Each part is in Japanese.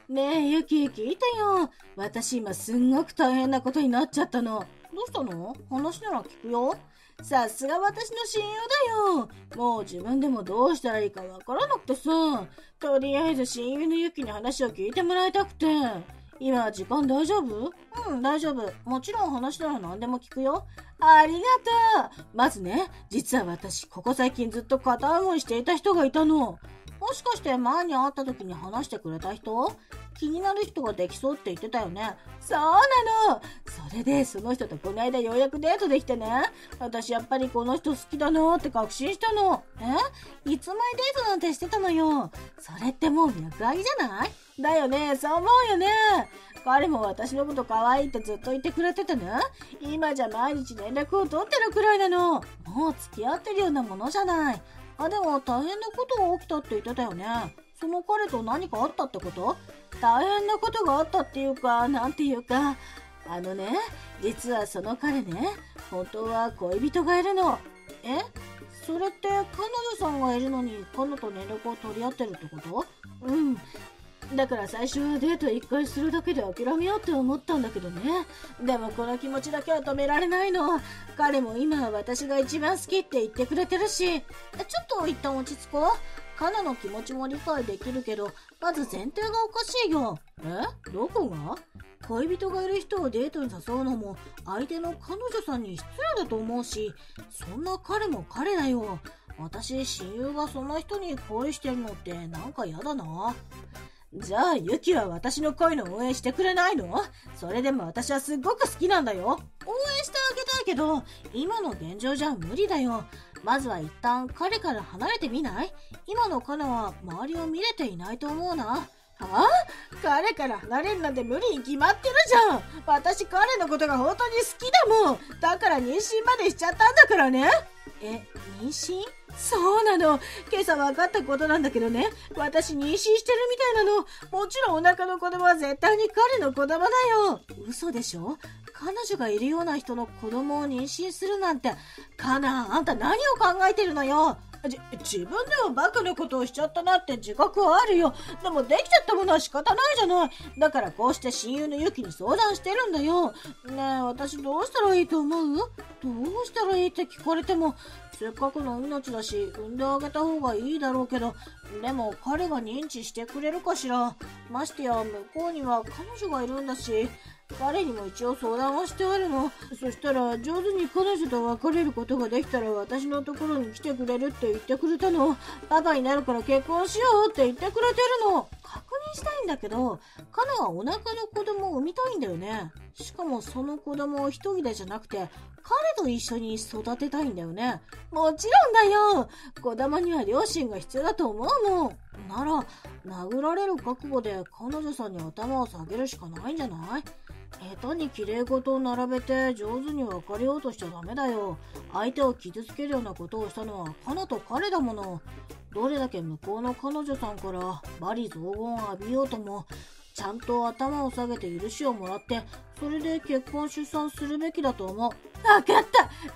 ねえ、ゆき、聞いてよ。私今すんごく大変なことになっちゃったの。どうしたの？話なら聞くよ。さすが私の親友だよ。もう自分でもどうしたらいいかわからなくてさ。とりあえず親友のゆきに話を聞いてもらいたくて。今時間大丈夫？うん、大丈夫。もちろん話なら何でも聞くよ。ありがとう。まずね、実は私、ここ最近ずっと片思いしていた人がいたの。もしかして前に会った時に話してくれた人？気になる人ができそうって言ってたよね。そうなの。それでその人とこの間ようやくデートできてね。私やっぱりこの人好きだなって確信したの。いつまでデートなんてしてたのよ。それってもう脈ありじゃない？だよね、そう思うよね。彼も私のこと可愛いってずっと言ってくれててね。今じゃ毎日連絡を取ってるくらいなの。もう付き合ってるようなものじゃない。あ、でも大変なことが起きたって言ってたよね。その彼と何かあったってこと？大変なことがあったっていうか、なんていうか、実はその彼ね、本当は恋人がいるの。それって彼女さんがいるのに彼と連絡を取り合ってるってこと？うん。だから最初はデート1回するだけで諦めようって思ったんだけどね。でもこの気持ちだけは止められないの。彼も今は私が一番好きって言ってくれてるし。ちょっと一旦落ち着こう。彼の気持ちも理解できるけど、まず前提がおかしいよ。どこが？恋人がいる人をデートに誘うのも相手の彼女さんに失礼だと思うし、そんな彼も彼だよ。私、親友がそんな人に恋してるのってなんか嫌だな。じゃあ、ユキは私の恋の応援してくれないの？それでも私はすっごく好きなんだよ。応援してあげたいけど、今の現状じゃ無理だよ。まずは一旦彼から離れてみない？今の彼は周りを見れていないと思うな。彼から離れるなんて無理に決まってるじゃん。私彼のことが本当に好きだもん。だから妊娠までしちゃったんだからね。妊娠？そうなの。今朝分かったことなんだけどね。私妊娠してるみたいなの。もちろんお腹の子供は絶対に彼の子供だよ。嘘でしょ？彼女がいるような人の子供を妊娠するなんて。カナ、あんた何を考えてるのよ。自分でもバカなことをしちゃったなって自覚はあるよ。でもできちゃったものは仕方ないじゃない。だからこうして親友のユキに相談してるんだよ。ねえ、私どうしたらいいと思う？どうしたらいいって聞かれても、せっかくの命だし産んであげた方がいいだろうけど、でも彼が認知してくれるかしら。ましてや向こうには彼女がいるんだし、彼にも一応相談はしてあるの。そしたら上手に彼女と別れることができたら私のところに来てくれるって言ってくれたの。パパになるから結婚しようって言ってくれてるの。確認したいんだけど、彼はお腹の子供を産みたいんだよね。しかもその子供を一人でじゃなくて彼と一緒に育てたいんだよね。もちろんだよ。子供には両親が必要だと思うの。なら殴られる覚悟で彼女さんに頭を下げるしかないんじゃない？下手に綺麗事を並べて上手に別れようとしちゃダメだよ。相手を傷つけるようなことをしたのはカナと彼だもの。どれだけ向こうの彼女さんから罵詈雑言を浴びようとも、ちゃんと頭を下げて許しをもらって、それで結婚出産するべきだと思う。わかった。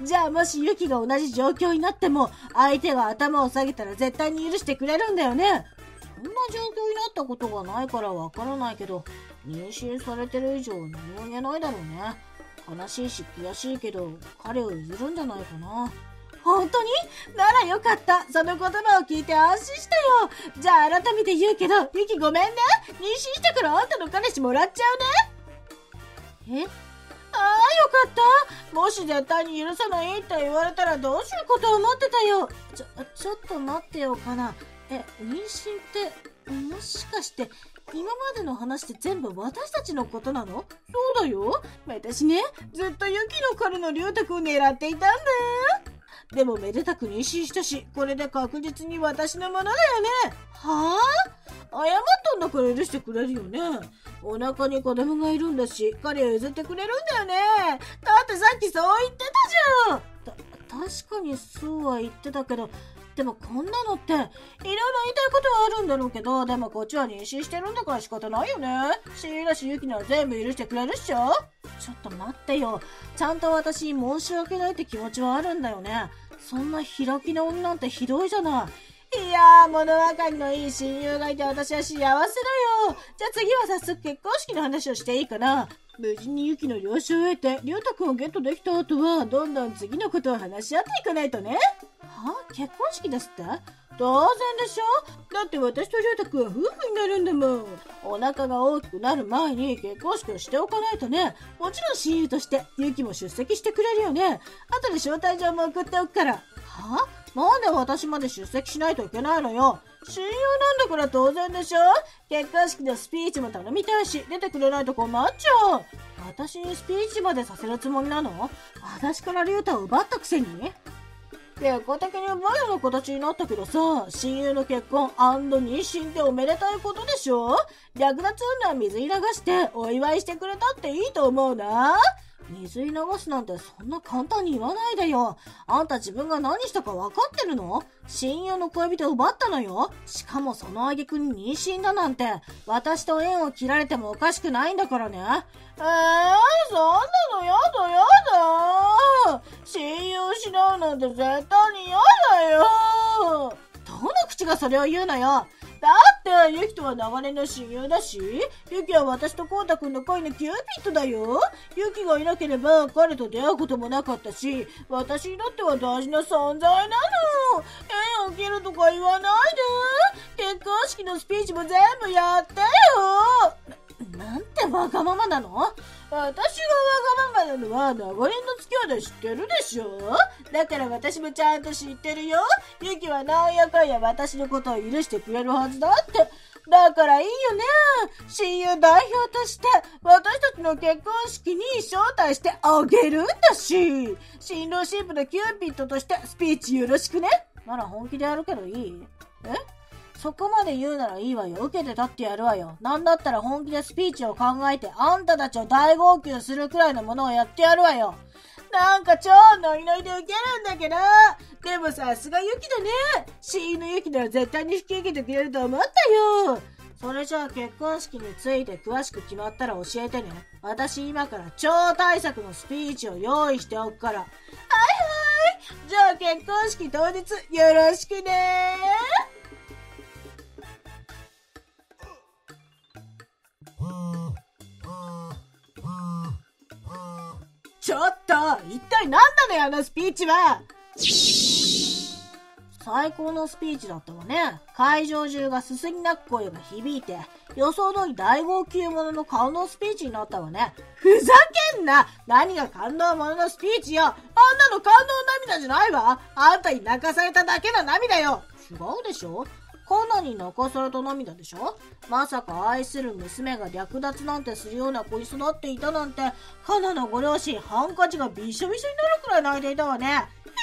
じゃあもしユキが同じ状況になっても、相手が頭を下げたら絶対に許してくれるんだよね。そんな状況になったことがないからわからないけど、妊娠されてる以上何も言えないだろうね。悲しいし悔しいけど、彼を譲るんじゃないかな。本当に？ならよかった。その言葉を聞いて安心したよ。じゃあ改めて言うけど、ユキごめんね。妊娠してからあんたの彼氏もらっちゃうね。よかった。もし絶対に許さないって言われたらどうしようかと思ってたよ。ちょっと待ってよかな。妊娠ってもしかして今までの話って全部私たちのことなの？そうだよ。私ね、ずっとユキの彼のリュウタ君を狙っていたんだ。でもめでたく妊娠したし、これで確実に私のものだよね。はぁ？謝ったんだから許してくれるよね。お腹に子供がいるんだし、彼を譲ってくれるんだよね。だってさっきそう言ってたじゃん。確かにそうは言ってたけど、でもこんなのっていろいろ言いたいことはあるんだろうけど、でもこっちは妊娠してるんだから仕方ないよね。シーラしユキなら全部許してくれるっしょ。ちょっと待ってよ。ちゃんと私申し訳ないって気持ちはあるんだよね。そんな開き直りなんてひどいじゃない。 いやー、物分かりのいい親友がいて私は幸せだよ。じゃあ次は早速結婚式の話をしていいかな。無事にユキの了承を得て、りゅうたくんをゲットできた後は、どんどん次のことを話し合っていかないとね。はあ、結婚式ですって？当然でしょ。だって私とりゅうたくんは夫婦になるんだもん。お腹が大きくなる前に結婚式をしておかないとね。もちろん親友としてユキも出席してくれるよね。後で招待状も送っておくから。はあ？なんで私まで出席しないといけないのよ。親友なんだから当然でしょ。結婚式のスピーチも頼みたいし、出てくれないと困っちゃう。私にスピーチまでさせるつもりなの？私からリュウタを奪ったくせに？結果的にバイオの形になったけどさ、親友の結婚&妊娠っておめでたいことでしょ。略奪女は水に流してお祝いしてくれたっていいと思うな。水に流すなんてそんな簡単に言わないでよ。あんた自分が何したか分かってるの？親友の恋人を奪ったのよ。しかもその挙句に妊娠だなんて、私と縁を切られてもおかしくないんだからね。そんなのやだやだ。親友を失うなんて絶対にやだよ。どの口がそれを言うのよ。だってユキとは長年の親友だし、ユキは私とコウタくんの恋のキューピッドだよ。ユキがいなければ彼と出会うこともなかったし、私にとっては大事な存在なの。縁を切るとか言わないで。結婚式のスピーチも全部やってよ。なんてわがままなの？私がわがままなのは長年の付き合いで知ってるでしょ。だから私もちゃんと知ってるよ。ユキはなんやかんや私のことを許してくれるはずだって。だからいいよね。親友代表として私たちの結婚式に招待してあげるんだし。新郎新婦のキューピッドとしてスピーチよろしくね。なら本気でやるけどいい？そこまで言うならいいわよ。受けて立ってやるわよ。なんだったら本気でスピーチを考えてあんたたちを大号泣するくらいのものをやってやるわよ。なんか超ノリノリで受けるんだけど。でもさすがユキだね。親友のユキなら絶対に引き受けてくれると思ったよ。それじゃあ結婚式について詳しく決まったら教えてね。私今から超大作のスピーチを用意しておくから。はいはい。じゃあ結婚式当日よろしくね。ちょっと一体何なのよあのスピーチは。最高のスピーチだったわね。会場中がすすぎ泣く声が響いて、予想通り大号泣ものの感動スピーチになったわね。ふざけんな。何が感動もののスピーチよ。あんなの感動涙じゃないわ。あんたに泣かされただけの涙よ。違うでしょ。カナに泣かされた涙でしょ。まさか愛する娘が略奪なんてするような子に育っていたなんて、カナのご両親ハンカチがびしょびしょになるくらい泣いていたわね。あんな場で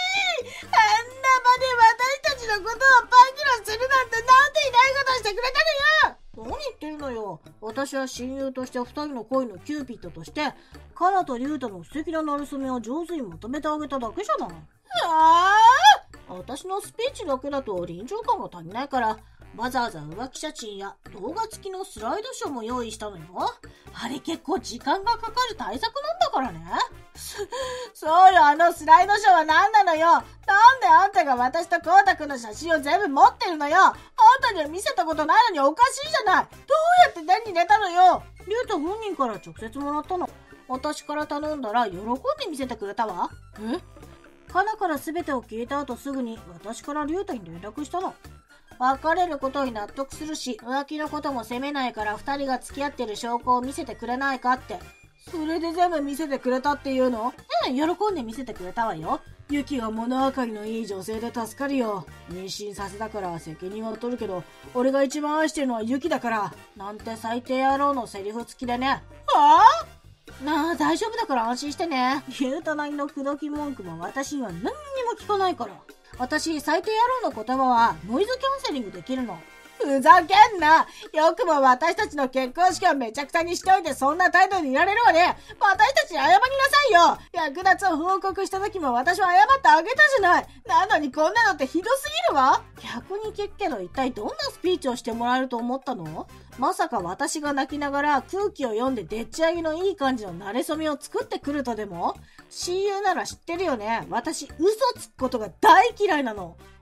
私たちのことをパンキラするなんてなんていないことしてくれたのよ。何言ってるのよ。私は親友として二人の恋のキューピッドとして、カナとリュウタの素敵な馴れ初めを上手にまとめてあげただけじゃない。私のスピーチだけだと臨場感が足りないから、わざわざ浮気写真や動画付きのスライドショーも用意したのよ。あれ結構時間がかかる対策なんだからね。そうよ、あのスライドショーは何なのよ。なんであんたが私とコウタくんの写真を全部持ってるのよ。あんたには見せたことないのにおかしいじゃない。どうやって手に入れたのよ。リュウタ本人から直接もらったの。私から頼んだら喜んで見せてくれたわ。カナから全てを聞いた後すぐに私からリュウタに連絡したの。別れることに納得するし、浮気のことも責めないから二人が付き合ってる証拠を見せてくれないかって。それで全部見せてくれたっていうの？喜んで見せてくれたわよ。ユキが物分かりのいい女性で助かるよ。妊娠させたから責任は取るけど、俺が一番愛してるのはユキだから。なんて最低野郎のセリフ付きでね。なあ、大丈夫だから安心してね。言うたなりの口説き文句も私には何にも聞かないから。私、最低野郎の言葉はノイズキャンセリングできるの。ふざけんな。よくも私たちの結婚式をめちゃくちゃにしておいてそんな態度にいられるわね。私たちに謝りなさいよ。略奪を報告した時も私は謝ってあげたじゃない。なのにこんなのってひどすぎるわ。逆に聞くけど一体どんなスピーチをしてもらえると思ったの？まさか私が泣きながら空気を読んででっち上げのいい感じの馴れ初めを作ってくるとでも？親友なら知ってるよね。私嘘つくことが大嫌いなの。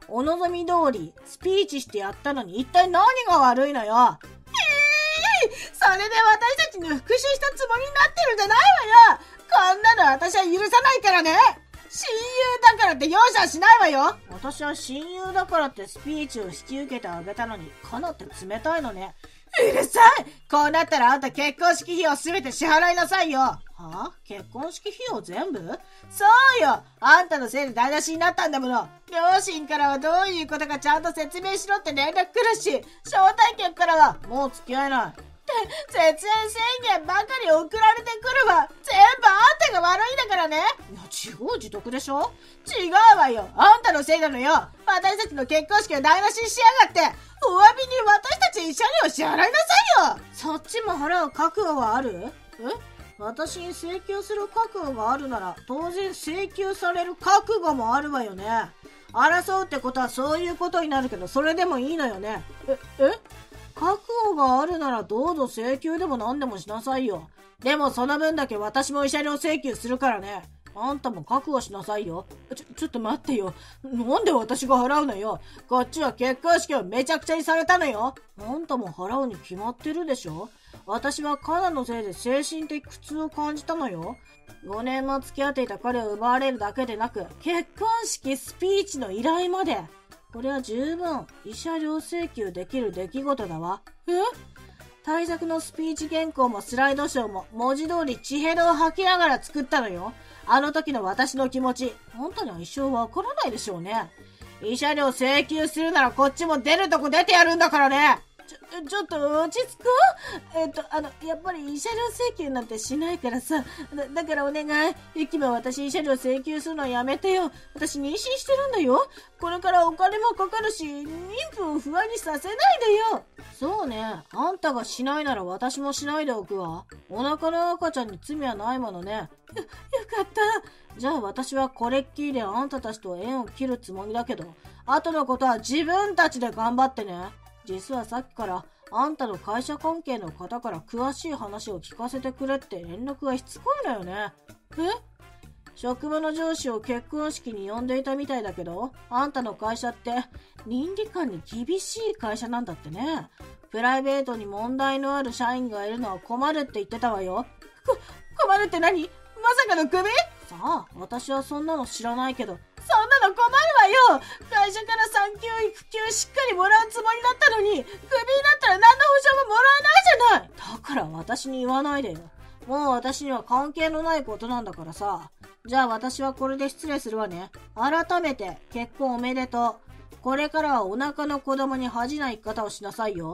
お望み通りスピーチしてやったのに一体何が悪いのよ。それで私たちに復讐したつもりになってるんじゃないわよ。こんなの私は許さないからね。親友だからって容赦はしないわよ。私は親友だからってスピーチを引き受けてあげたのに、かなって冷たいのね。うるさい。こうなったらあんた結婚式費用すべて支払いなさいよ。はあ？結婚式費用全部？そうよ。あんたのせいで台無しになったんだもの。両親からはどういうことかちゃんと説明しろって連絡来るし、招待客からはもう付き合えない。節縁宣言ばかり送られてくるわ。全部あんたが悪いんだからね。いや、自業自得でしょ。違うわよ。あんたのせいなのよ。私たちの結婚式を台無しにしやがって。お詫びに私たち一緒にを支払いなさいよ。そっちも払う覚悟はある？私に請求する覚悟があるなら、当然請求される覚悟もあるわよね。争うってことはそういうことになるけど、それでもいいのよね。覚悟があるならどうぞ請求でも何でもしなさいよ。でもその分だけ私も慰謝料請求するからね。あんたも覚悟しなさいよ。ちょっと待ってよ。なんで私が払うのよ。こっちは結婚式をめちゃくちゃにされたのよ。あんたも払うに決まってるでしょ。私はカナのせいで精神的苦痛を感じたのよ。5年も付き合っていた彼を奪われるだけでなく、結婚式スピーチの依頼まで。これは十分慰謝料請求できる出来事だわ。対策のスピーチ原稿もスライドショーも文字通り血ヘドを吐きながら作ったのよ。あの時の私の気持ち、あんたには一生わからないでしょうね。慰謝料請求するならこっちも出るとこ出てやるんだからね。ちょっと落ち着こう。やっぱり慰謝料請求なんてしないからさ。だからお願い。ゆきも私慰謝料請求するのやめてよ。私妊娠してるんだよ。これからお金もかかるし、妊婦を不安にさせないでよ。そうね。あんたがしないなら私もしないでおくわ。お腹の赤ちゃんに罪はないものね。よかった。じゃあ私はこれっきりであんたたちと縁を切るつもりだけど、後のことは自分たちで頑張ってね。実はさっきからあんたの会社関係の方から詳しい話を聞かせてくれって連絡がしつこいのよね。職場の上司を結婚式に呼んでいたみたいだけど、あんたの会社って倫理観に厳しい会社なんだってね。プライベートに問題のある社員がいるのは困るって言ってたわよ。困るって何？まさかのクビ？さあ、私はそんなの知らないけど。そんなの困るわよ。会社から産休育休しっかりもらうつもりだったのに、クビになったら何の保証ももらえないじゃない。だから私に言わないでよ。もう私には関係のないことなんだからさ。じゃあ私はこれで失礼するわね。改めて結婚おめでとう。これからはお腹の子供に恥じない生き方をしなさいよ。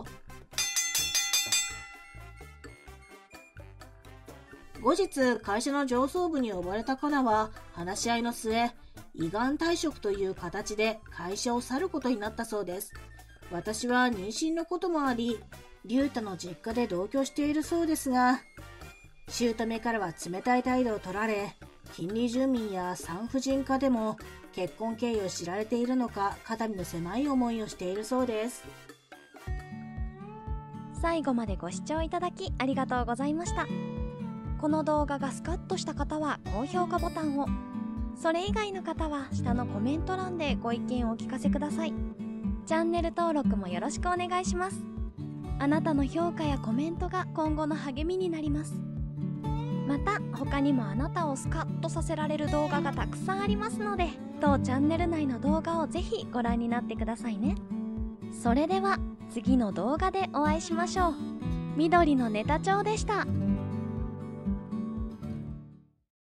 後日、会社の上層部に呼ばれたカナは話し合いの末、依願退職という形で会社を去ることになったそうです。私は妊娠のこともあり、リュウタの実家で同居しているそうですが、姑からは冷たい態度を取られ、近隣住民や産婦人科でも結婚経緯を知られているのか、肩身の狭い思いをしているそうです。 最後までご視聴いただきありがとうございました。この動画がスカッとした方は高評価ボタンを、それ以外の方は下のコメント欄でご意見をお聞かせください。チャンネル登録もよろしくお願いします。あなたの評価やコメントが今後の励みになります。また他にもあなたをスカッとさせられる動画がたくさんありますので、当チャンネル内の動画をぜひご覧になってくださいね。それでは次の動画でお会いしましょう。緑のネタ帳でした。